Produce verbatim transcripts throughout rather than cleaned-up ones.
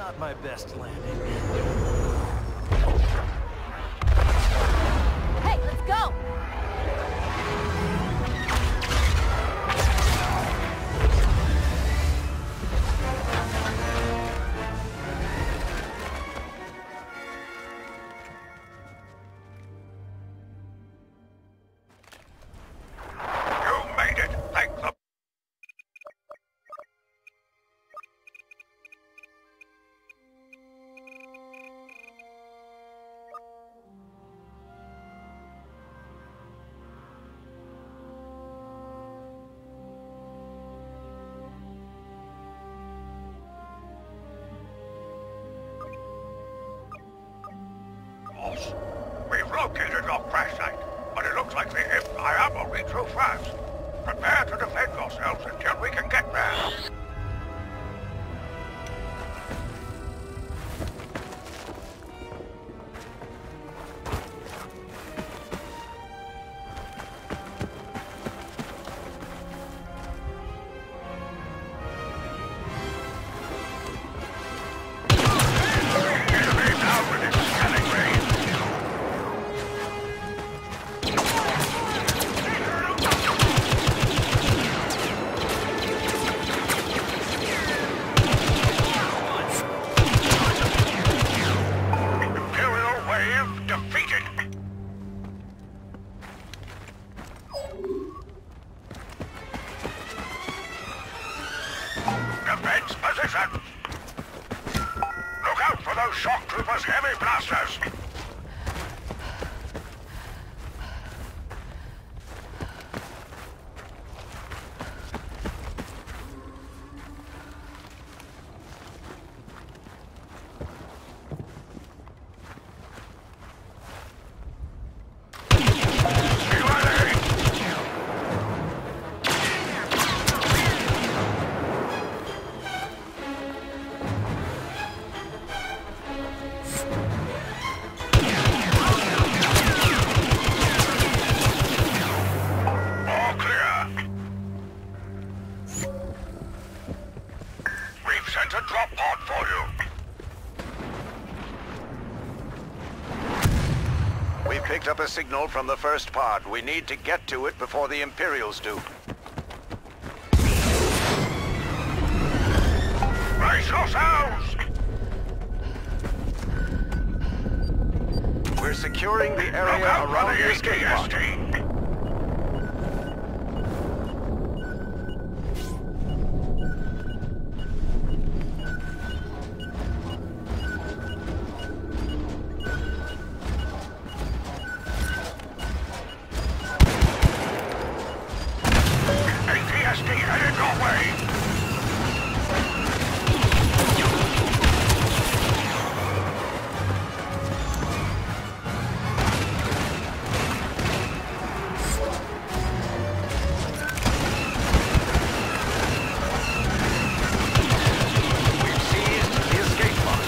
not my best landing. Hey, let's go! You made it! Thank the... Boss, we've located your crash site, but it looks like the Empire will be through fast. Prepare to defend yourselves until we can get there. Enemy now within scanning range. Imperial wave defeated. Defense position. Look out for those shock troopers' heavy blasters. All clear. We've sent a drop pod for you. We picked up a signal from the first pod. We need to get to it before the Imperials do. Brace yourselves. We're securing the Look area out for around the the escape pod. A T S T. A T S T headed your way. We've seized the escape pod.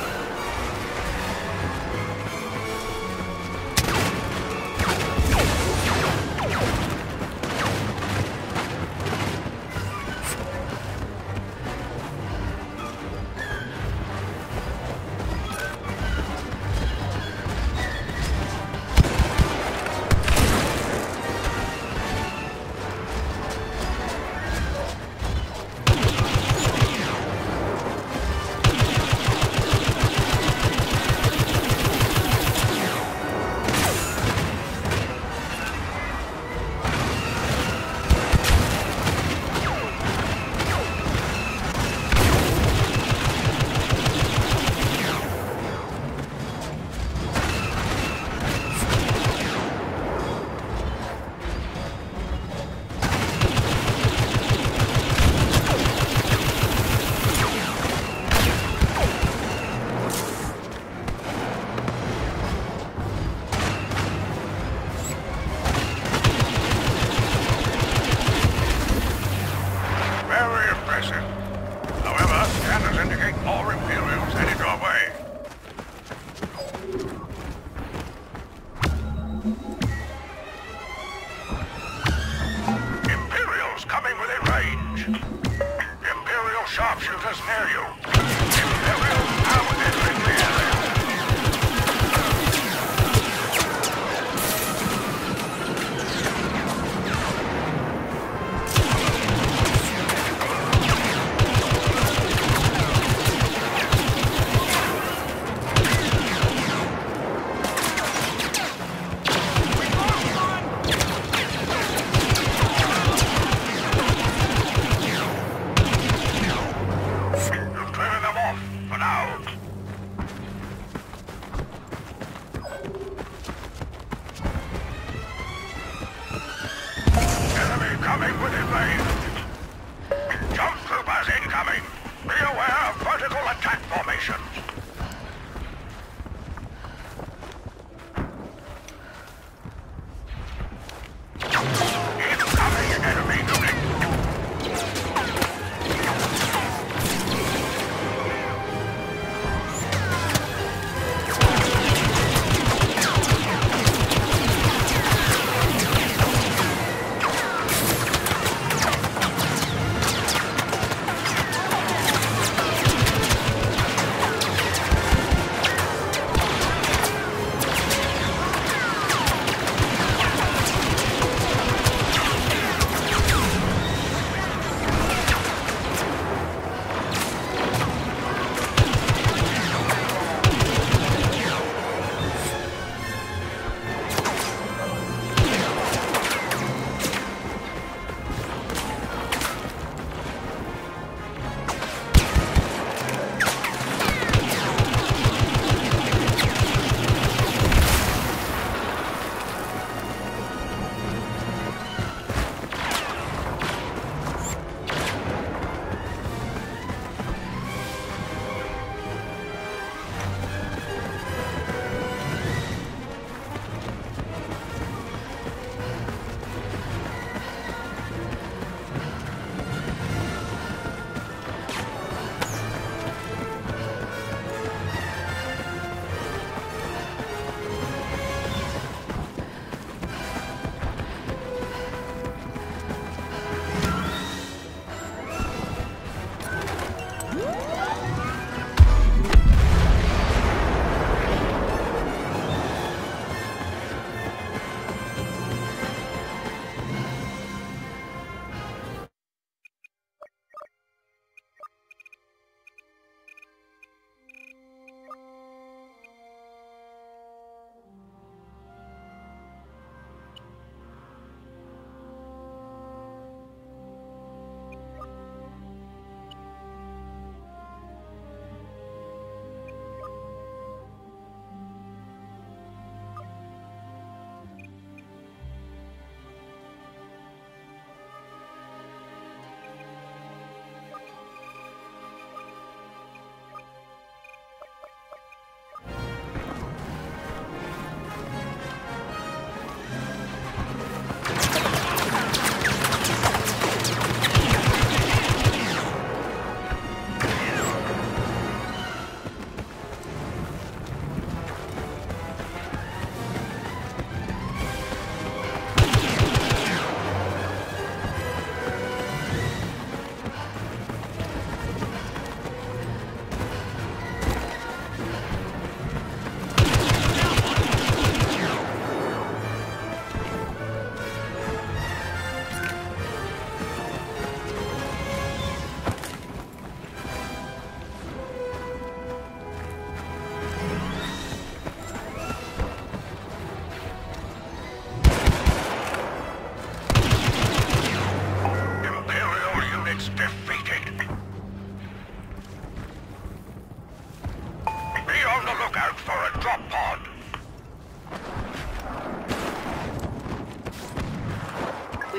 Very impressive. However, scanners indicate more Imperials headed your way. Imperials coming within range. Imperial sharpshooters near you. Imperial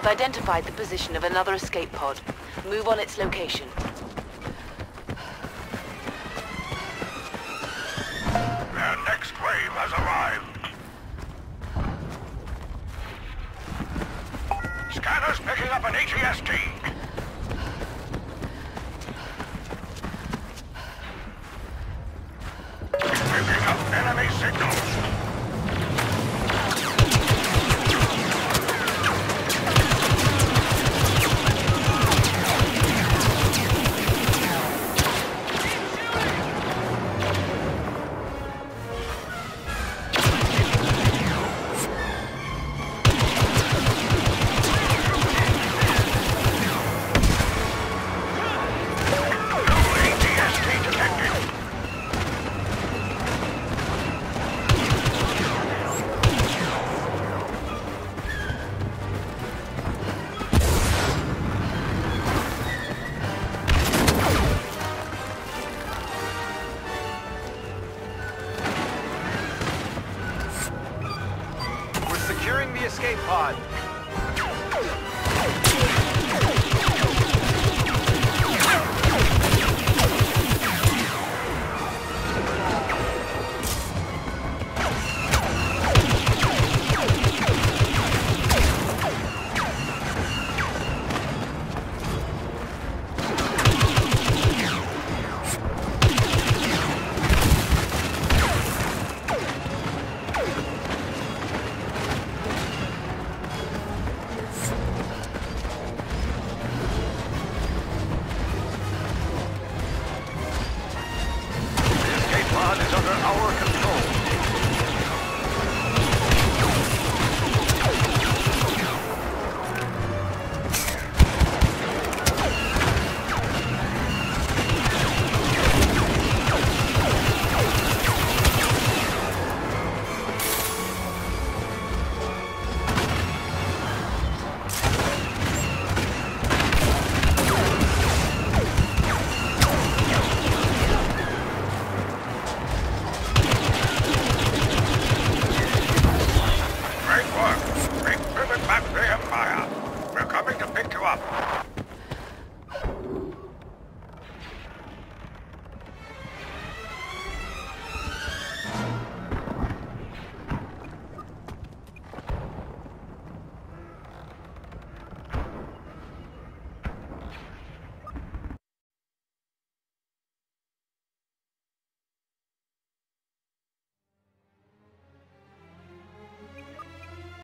identified the position of another escape pod. Move on its location. Their next wave has arrived. Scanners picking up an A T S T. Picking up enemy signals. Securing the escape pod. Is under our control. Great work. Bring Privet back to the Empire. We're coming to pick you up.